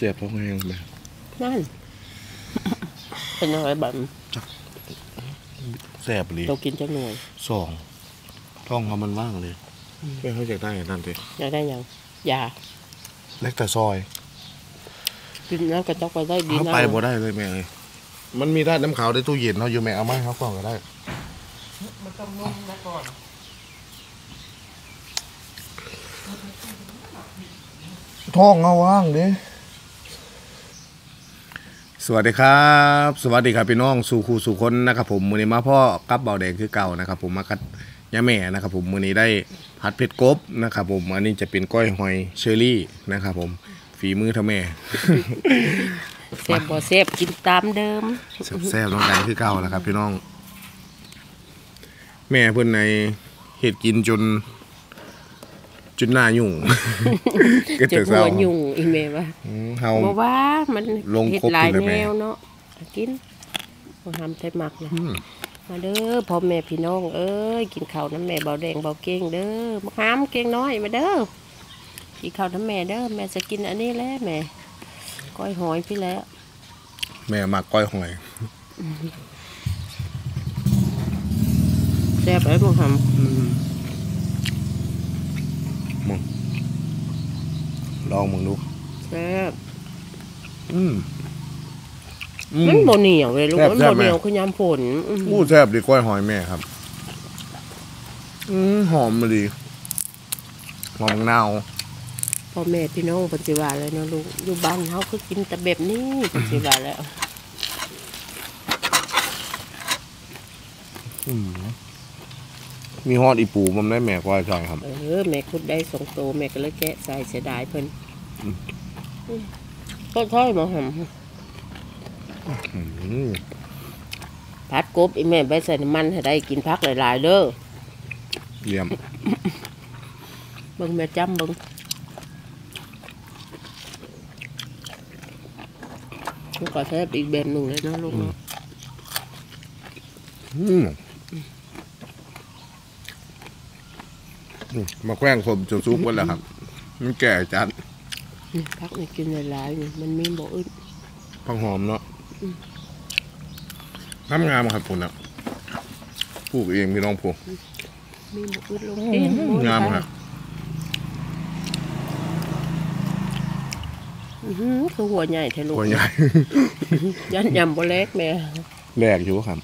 จ็บท้องแห้งไหมนั่นเป็นอะไรแบบแสบเลยเรากินจังหน่วย 2ท้องเขามันว่างเลยไม่เขาอยากได้นั่นสิอยากได้ยังยาเล็กแต่ซอยกินแล้วก็ต้องไปได้ดีนะเขาไปบ่ได้เลยแม่เลยมันมีได้น้ำขาวในตู้เย็นเขาอยู่แม่เอามาเขาก่อนก็ได้มันต้องนุ่มนะก่อนท้องเขาว่างดิสวัสดีครับสวัสดีครับพี่น้องสู่คู่สู่คนนะครับผมมื้อนี้มาพ่อกับเบาแดงคือเก่านะครับผมมากัดยาแม่นะครับผมมื้อนี้ได้ผัดเผ็ดกบนะครับผมอันนี้จะเป็นก้อยหอยเชอรี่นะครับผมฝีมือเท่าแม่แซ่บบ่แซ่บกินตามเดิมแซ่บๆต้องการคือเก่าแล้วครับพี่น้องแม่เพิ่นในเฮ็ดกินจนหน้ายุ่งก็จะหัวยุ่งอีเมว่าเฮาบ่ว่ามันเฮ็ดหลายแนวเนาะกินบ่ทำใส่หมักนะมาเด้อพ่อแม่พี่น้องเอ้ยกินข้าวน้ำแม่เบาแดงเบาเก่งเด้อมะขามเก่งน้อยมาเด้อกินข้าวน้ำแม่เด้อแม่จะกินอันนี้แหละแม่ก้อยหอยพี่แล้วแม่มักก้อยหอยแซ่บไอ้บ่ทำลองมึงดูแซ่บมันโบเหนียวเลยลูกมันโบเหนียวคือยำฝนแซ่บดีกล้วยหอยแม่ครับหอมมาดีหอมนาวพ่อแม่พี่น้องปัจจุบันเลยนะลูกอยู่บ้านเขาคือกินแต่แบบนี้ปัจจุบันแล้วมีฮอดอีปูมันได้แม่ก้อยจอยครับแม่คุดได้2 โตแม่ก็เลยแกะใส่เสียดายเพิ่นก็ค่อยมาหำผัดกบอีแม่ใบใส่น้ำมันให้ได้กินพักหลายๆเด้อเยี่ยมเบิ่งแม่จำเบิ่งมันก็แซ่บอีกแบบหนึ่งเลยนะลูกเนาะมาแขว้งผมจนซุกหมดแล้วครับมันแก่จัดพักนี่กินหลายๆมันมีบ่อึดผักหอมเนาะน้ำงามครับผมนะปลูกเองพี่น้องปลูกมีบ่อึดลงงามครับคือหัวใหญ่แท้ลูกหัวใหญ่ยันยำบ่เล็กแม่แรกอยู่ครับ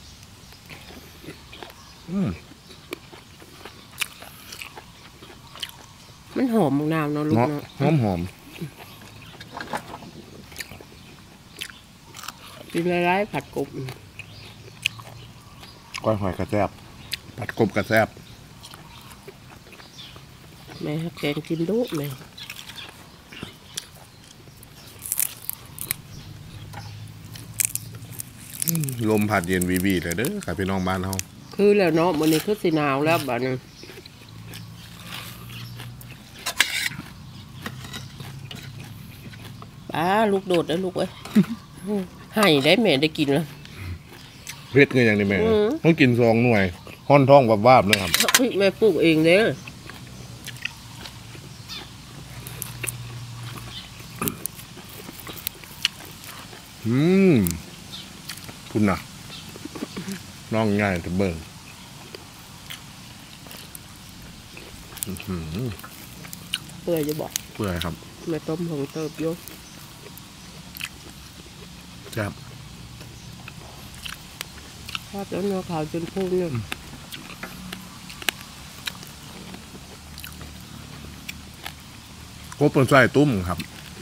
มันหอมมะนาวเนาะลูกเนาะหอมกินหลายๆผัดกบก้อยหอยกระแซบผัดกบกระแซบแม่แกงกินดุแม่ลมผัดเย็นวีเลยเด้อครับพี่น้องบ้านเราคือแล้วเนาะวันนี้คือสีหนาวแล้วบ้านนึงป้าลูกโดดได้ลูกเอ้ยให้ได้แม่ได้กินแล้วเผ็ดเงี้ยอย่างนี้แม่ต้องกิน2 หน่วยห้อนท้องวาบๆเลยครับแม่ปลูกเองเด้อคุณน่ะน้องง่ายแต่เบิ่งเปื่อยจะบอกเปื่อยครับแม่ต้มผงเติบโยครับทอดแล้วเนื้อขาวจนพุ่งเนี่ยกบเป็นไส้ตุ้มครับ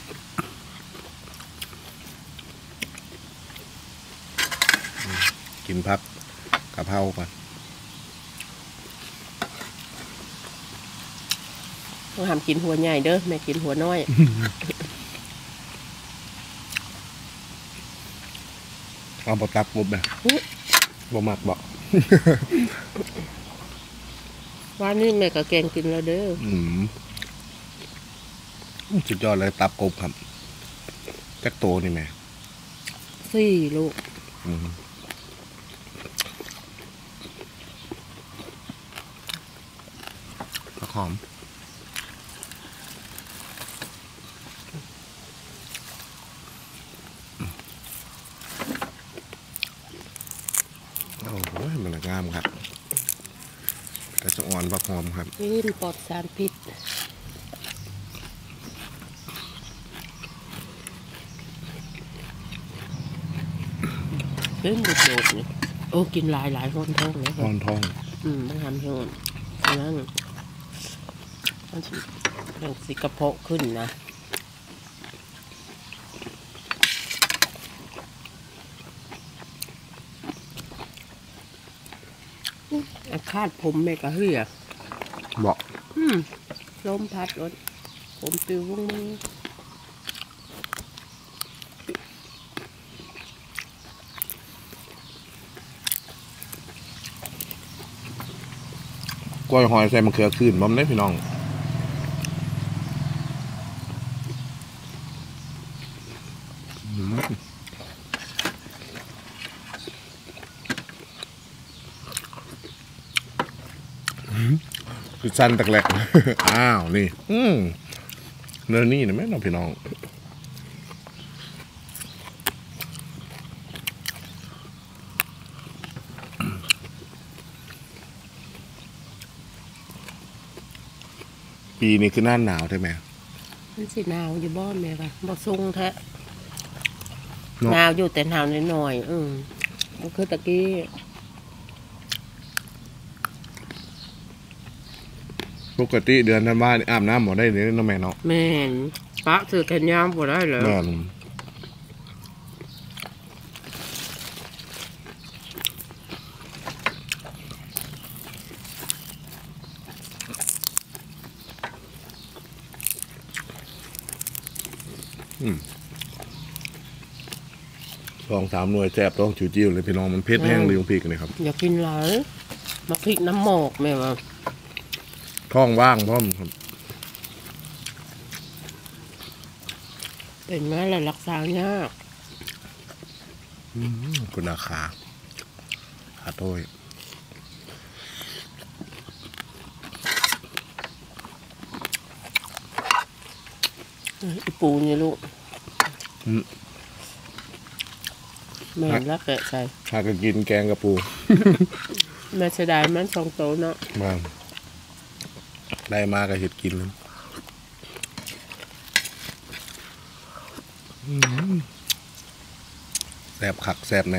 กินพักกะเพราก่อนต้องทำกินหัวใหญ่เด้อแม่กินหัวน้อยเอาบะตับกบแบบบะหมักบอกวันนี้แม่ก็แกงกินแล้วเด้อสุดยอดเลยตับกบครับแจ็คโตนี่แม่ 4 ลูกหอมงามครับกระจะอ่อนผักหอมครับกินปลอดสารพิษเล่นบุกโดดนี่โอ้กินหลายคนท้องเลยคอ่รัอบ นทองมันทำให้นั่นมันสิกระเพาะขึ้นนะอาคาดผมแม่กะเฮียบอกลมพัดรถผมปิววงมือกล้วยหอยใส่มะเขือขึ้นบ่มได้พี่น้องคือสั้นตะแกลก อ้าวนี่เนื้อนี่นะแม่น้องพี่น้องปีนี้คือหน้าหนาวใช่ไหมมันสิหนาวอยู่บ้านแม่ค่ะบ่ทรงแท้เนาะหนาวอยู่แต่หนาวหน่อยๆก็คือตะกี้ปกติเดือนธันวาคมอาบน้ำหมดได้เลยน้องแม่เนาะแม่นปะซื้อแขนยาวบ่ได้เลยแม่น2-3 หน่วยแซ่บต้องจิ๋วๆเลยพี่น้องมันเผ็ดแห้งเลยของพริกเลยครับอย่ากินหลายมาพริกน้ำหมอกแม่ว่าท้องว่างพร้อมครับเป็นไงล่ะรักษายากคุณอาขาโทษอีปูนี่ลูกแม่นรักแกะใส่หากจะกินแกงกระปูแม่เสียดายมัน2 โตเนาะมาได้มาก็เห็ดกินแล้วแซ่บคักแซ่บแน่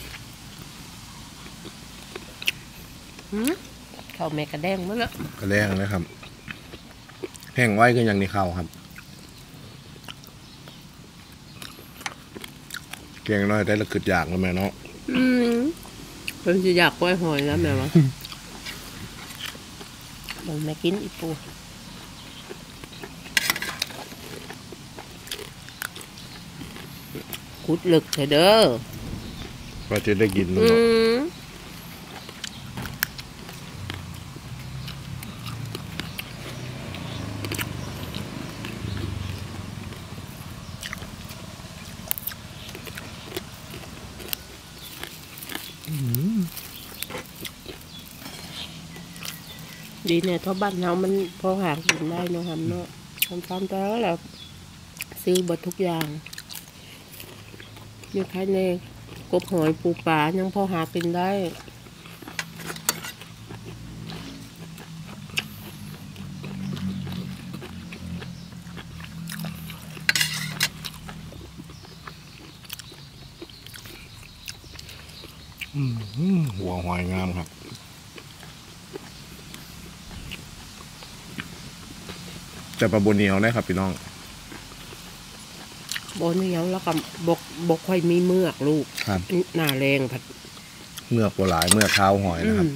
ข้าวแม่กระแดงมั้งละกระแรงนะครับ แห้งไว้ก็ยังในข้าวครับแกงน้อยได้ละกึดอยากแล้วแม่เนาะเพิ่นสิอยากกล้วยหอยแล้วแม่ว่ามันแม่กินอีปูขุดลึกเถอะเด้อว่าจะได้กินมันเนาะดีเนี่ยเท่าบ้านเรามันพอหากินได้เนาะครับเนาะทำแต่แล้วซื้อหมดทุกอย่างอยู่ภายในกบหอยปูปลายังพอหากินได้หัวหอยงามครับจะปลาบนเหนียวนะครับพี่น้องบนอย่างแล้วก็บกค่อยมีเมือกลูกครับหน้าแรงผัดเมือกปลาหลายเมือกเท้าหอยนะครับ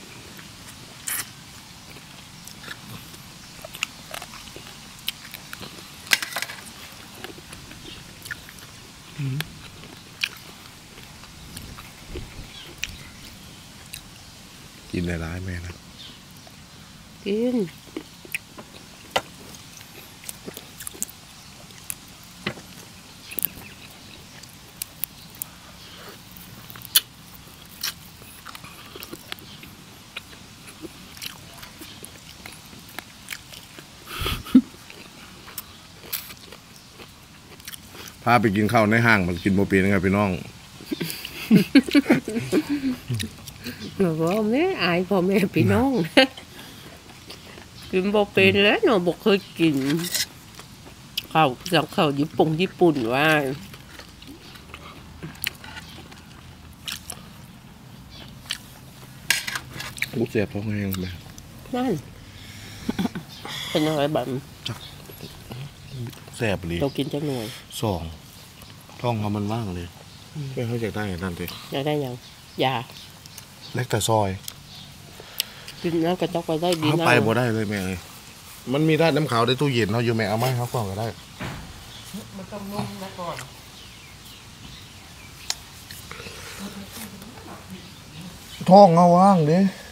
กินได้ร้ายแม่นะกินพาไปกินข้าวในห้างมากินโมปีนะครับพี่น้องว่าแม่อายพ่อแม่พี่น้องกินบ่เป็นแล้วเนาะบ่เคยกินข้าวจากข้าวญี่ปุ่นว่ากูเสียบท้องแห้งไปนั่นเป็นยังไงบ้างแซ่บเลยเรากินจังหน่วยสองท้องเขามันว่างเลยไม่เขาอยากได้นั่นสิอยากได้ยังยาเล็กแต่ซอยกินแล้วกระจอกไปได้ดีเขานะไปบ่ได้เลยแม่เอ้ยมันมีด้านน้ำขาวในตู้เย็นเขาอยู่แม่เอาไม้เขาก่อนก็ได้มันต้องนุ่มนะก่อนท้องเขาว่างดิ